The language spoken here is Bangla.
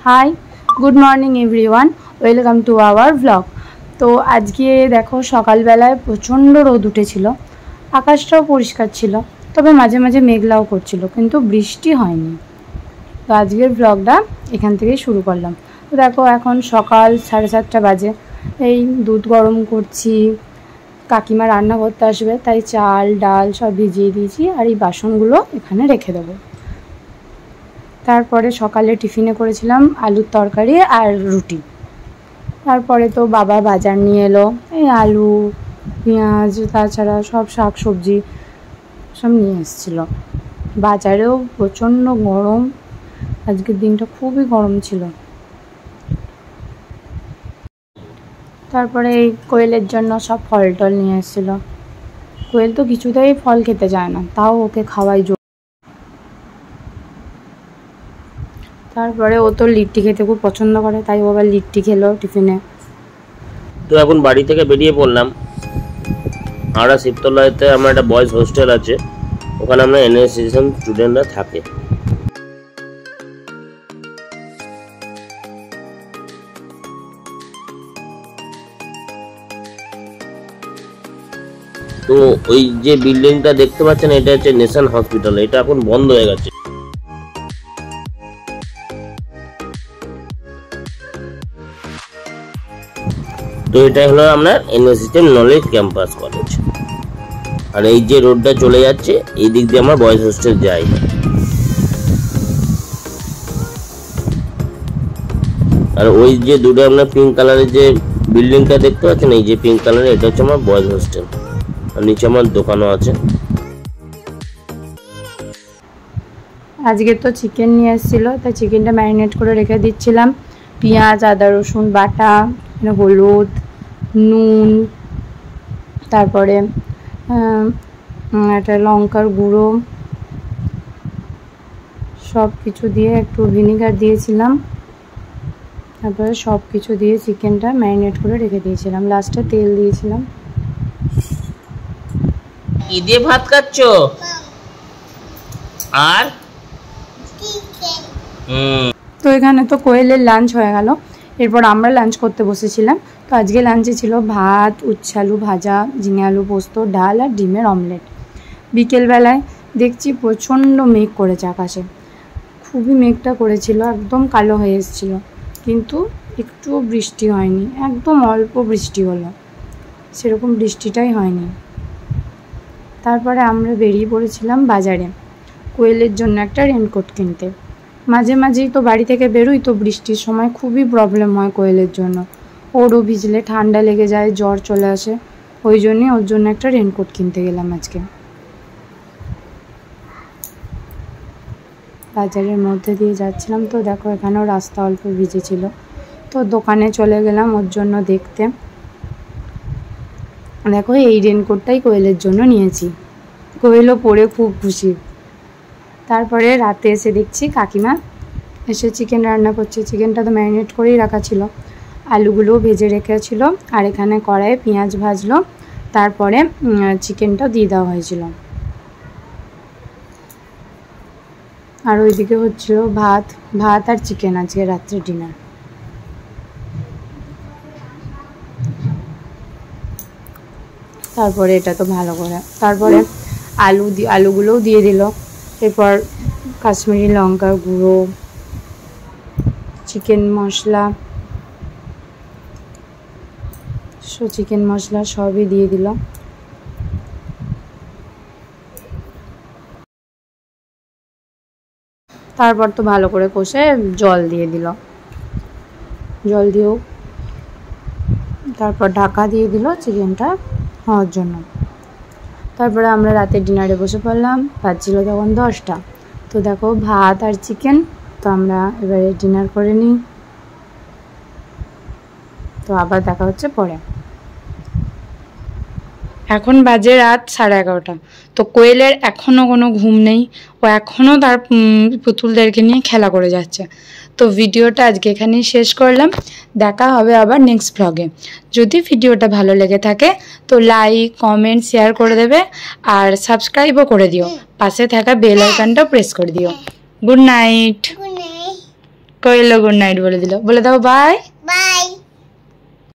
High good morning everyone welcome to our vlog. तो आज के देखो सकाल बेलाय प्रचंड रोद उठेছিল, आकाशटाও পরিষ্কার ছিল, তবে মাঝে মাঝে মেঘলাও করছিল, কিন্তু বৃষ্টি হয়নি। তো আজকের ব্লগটা এখান থেকেই শুরু করলাম। তো দেখো এখন সকাল 7:30 বাজে, এই দুধ গরম করছি, কাকিমা রান্না করতে আসবে তাই চাল ডাল সব ভিজিয়ে দিয়েছি, আর এই বাসনগুলো এখানে রেখে দেবো। তারপরে সকালে টিফিনে করেছিলাম আলুর তরকারি আর রুটি। তারপরে তো বাবা বাজার নিয়ে এলো, এই আলু পেঁয়াজ তাছাড়া সব শাক সবজি সব নিয়ে এসেছিলো। বাজারেও প্রচণ্ড গরম, আজকের দিনটা খুবই গরম ছিল। তারপরে এই কোয়েলের জন্য সব ফল টল নিয়ে এসেছিলো। কোয়েল তো কিছুতেই ফল খেতে চায় না, তাও ওকে খাওয়াই। তারপরে ও তো লিট্টি খেতে খুব পছন্দ করে, তাই ও আবার লিট্টি খেলো টিফিনে। তো এখন বাড়ি থেকে বেরিয়ে পড়লাম। আমরা শিবতলাতে আমার একটা বয়েজ হোস্টেল আছে, ওখানে আমরা এনএসএসএম স্টুডেন্টরা থাকে। তো ওই যে বিল্ডিংটা দেখতে পাচ্ছেন, এটা হচ্ছে নেশন হসপিটাল, এটা এখন বন্ধ হয়ে গেছে। তো এটা হলো আপনার এনএসএসএম নলেজ ক্যাম্পাস কলেজ। আর এই যে রোডটা চলে যাচ্ছে, এই দিক দিয়ে আমার বয়েজ হোস্টেল যাই। আর ওই যে দুটো আপনার পিঙ্ক কালারের যে বিল্ডিংটা দেখতে পাচ্ছেন, এই যে পিঙ্ক কালারের, এটা হচ্ছে আমার বয়েজ হোস্টেল। আর নিচে আমার দোকানও আছে। আজকে তো চিকেন নিয়ে এসেছিলো, তাই চিকেনটা ম্যারিনেট করে রেখে দিচ্ছিলাম। পেঁয়াজ আদা রসুন বাটা, হলুদ নুন, তারপরে একটা লঙ্কার গুঁড়ো সব কিছু দিয়ে একটু ভিনিগার দিয়েছিলাম। তারপরে সব কিছু দিয়ে চিকেনটা ম্যারিনেট করে রেখে দিয়েছিলাম, লাস্টে তেল দিয়েছিলাম। কি দিয়ে ভাত খাচ্ছ? আর তো এখানে তো কোয়েলের লাঞ্চ হয়ে গেল, এরপর আমরা লাঞ্চ করতে বসেছিলাম। তো আজকে লাঞ্চে ছিল ভাত, উচ্ছে আলু ভাজা, ঝিঙে আলু পোস্ত, ডাল আর ডিমের অমলেট। বিকেলবেলায় দেখছি প্রচণ্ড মেঘ করেছে আকাশে, খুবই মেঘটা করেছিল, একদম কালো হয়ে এসেছিল, কিন্তু একটুও বৃষ্টি হয়নি, একদম অল্প বৃষ্টি হলো, সেরকম বৃষ্টিটাই হয়নি। তারপরে আমরা বেরিয়ে পড়েছিলাম বাজারে কোয়েলের জন্য একটা রেনকোট কিনতে। মাঝে মাঝেই তো বাড়ি থেকে বেরোই, তো বৃষ্টির সময় খুবই প্রবলেম হয় কোয়েলের জন্য, ওরও ভিজলে ঠান্ডা লেগে যায়, জ্বর চলে আসে, ওই জন্যই ওর জন্য একটা রেনকোট কিনতে গেলাম আজকে। বাজারের মধ্যে দিয়ে যাচ্ছিলাম, তো দেখো এখানেও রাস্তা অল্প ভিজেছিল, তো দোকানে চলে গেলাম ওর জন্য দেখতে। দেখো এই রেনকোটটাই কোয়েলের জন্য নিয়েছি, কোয়েলও পরে খুব খুশি। তারপরে রাতে এসে দেখছি কাকিমা এসে চিকেন রান্না করছে। চিকেনটা তো ম্যারিনেট করেই রাখা ছিল, আলুগুলোও ভেজে রেখেছিল, আর এখানে কড়াইয়ে পেঁয়াজ ভাজলো, তারপরে চিকেনটা দিয়ে দেওয়া হয়েছিল। আর ওইদিকে হচ্ছিল ভাত আর চিকেন আজকে রাত্রে ডিনার। তারপরে এটা তো ভালো করে, তারপরে আলুগুলোও দিয়ে দিল, এরপর কাশ্মীরি লঙ্কার গুঁড়ো, চিকেন মশলা সবই দিয়ে দিল। তারপর তো ভালো করে কষে জল দিয়ে দিল, জল দিয়েও তারপর ঢাকা দিয়ে দিল চিকেনটা হওয়ার জন্য। তারপরে আমরা রাতে ডিনারে বসে পড়লাম, বাজছিল তখন 10টা। তো দেখো ভাত আর চিকেন, তো আমরা এবারে ডিনার করে নিই, তো আবার দেখা হচ্ছে পরে। এখন বাজে রাত 11:30। তো কোয়েলের এখনও কোনো ঘুম নেই, ও এখনও তার পুতুলদেরকে নিয়ে খেলা করে যাচ্ছে। তো ভিডিওটা আজকে এখানেই শেষ করলাম, দেখা হবে আবার নেক্সট ব্লগে। যদি ভিডিওটা ভালো লেগে থাকে তো লাইক কমেন্ট শেয়ার করে দেবে, আর সাবস্ক্রাইবও করে দিও, পাশে থাকা বেল আইকনটা প্রেস করে দিও। Good night. কোয়েলও গুড নাইট বলে দিল, বলে দাও বাই।